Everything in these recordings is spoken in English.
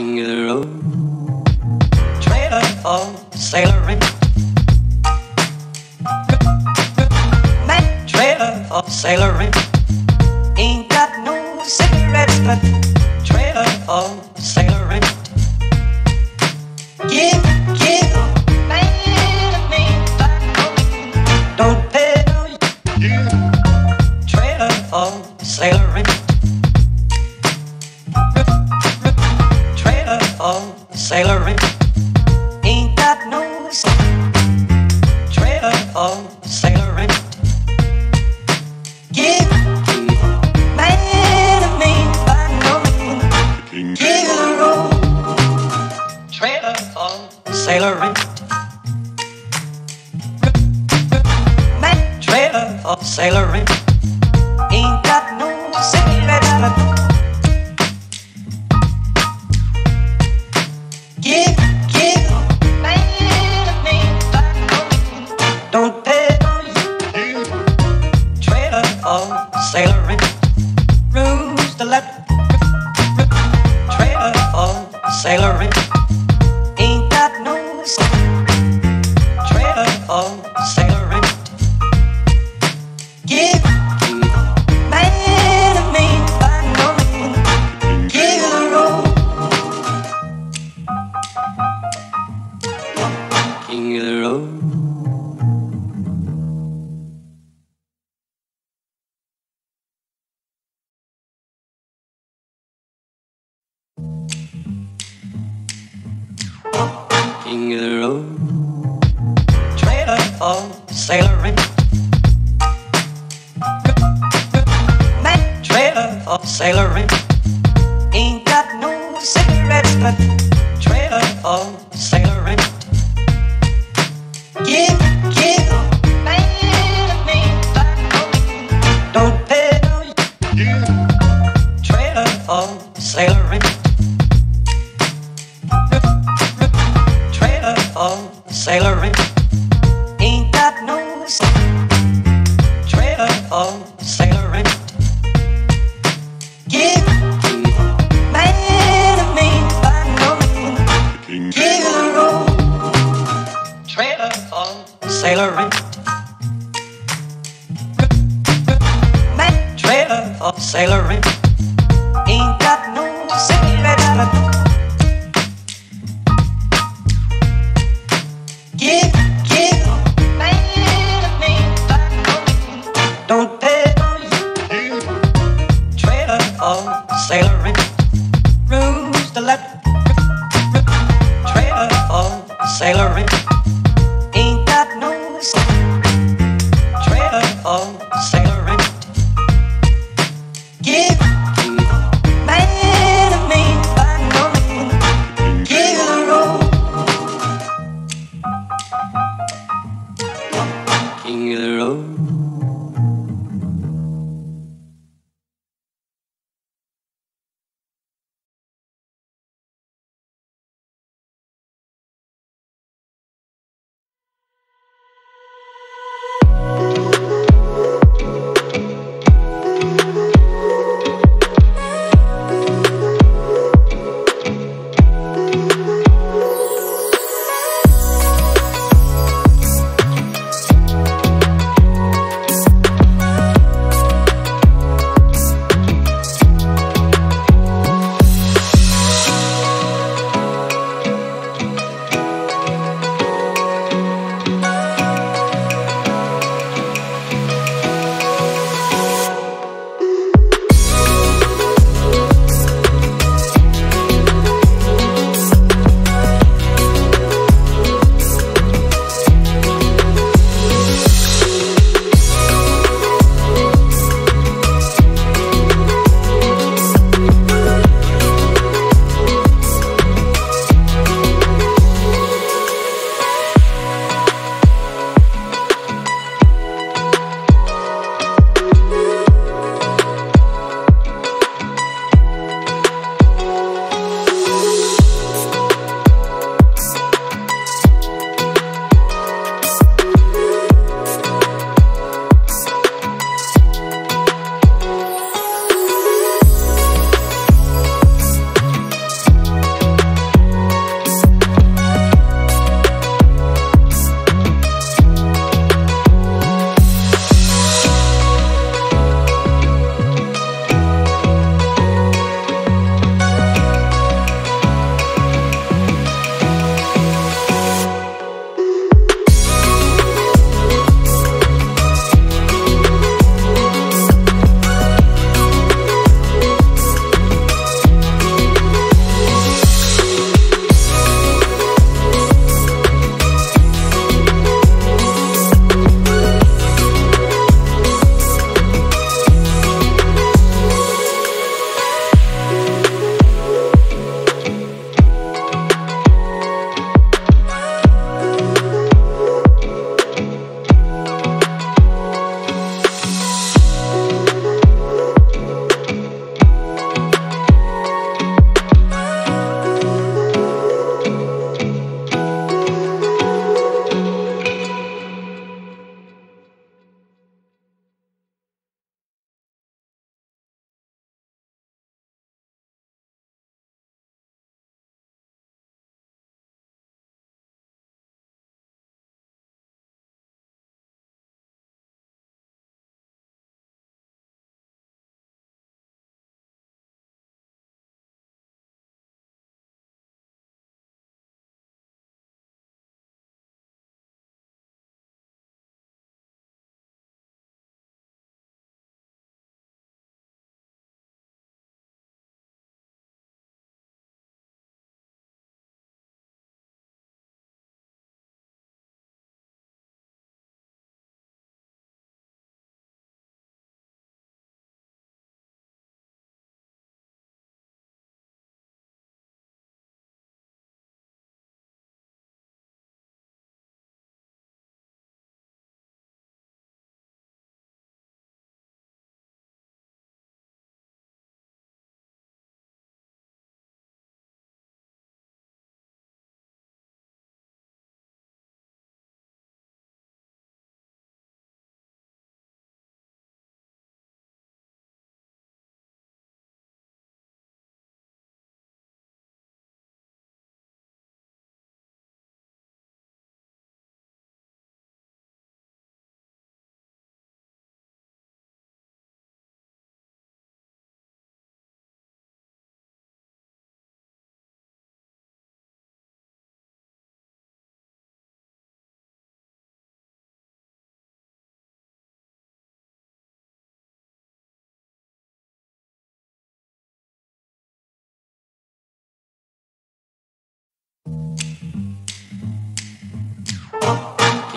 King of the road, trailer for sailoring, man, trailer for sailoring. Ain't got no cigarettes, but trailer for sailoring. Give, man, me, don't pay no. Trailer for sailoring. Sailoring, ain't got no trailer for sailoring. Give man of me by no means. Give the road, trailer for sailoring. Man, trailer for sailoring. Ain't got no cigarettes, but Give, man of me, don't pay no you. Trailer for sailoring, rules to let. Trailer for sailoring, ain't got no. Trailer for sailoring. Give, man of me, by no means. Give the road. King of the road, King of the road, trailer for sailoring, man, trailer for sailoring. Ain't got no cigarettes, but trailer for sailoring. Give, man of me, don't pay no. Trailer for sailoring. Trailer for sailoring. Ain't got no. Trailer for sailoring. Give, man of me, by no means. Give the road. Trailer for sailoring, man, trailer for sailoring. Ain't got no cigarettes, but give, man of me, don't pay no you. Trailer for sailoring, rules to let. Trailer for sailoring. Ain't got no trailer for sailoring. Give, man of me, by no means. Give the road. King of the road.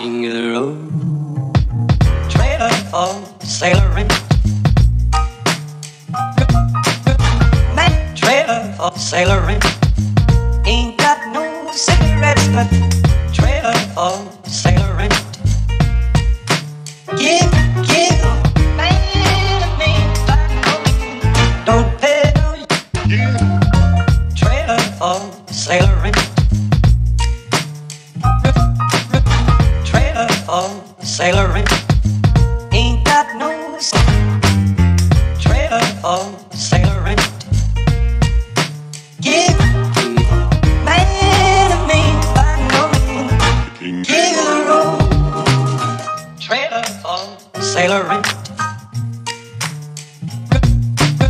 king of the road. Trailer for sailoring. Trailer for sailoring. Ain't got no cigarettes, but trailer for sailoring. Give man a name, don't pay no. Trailer for sailoring. Trailer for sailoring. Ain't got no trailer for sailoring. Give man a name, king of the road. Trailer for sailoring.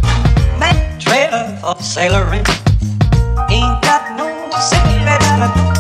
Trailer for sailoring. Ain't got no cigarette.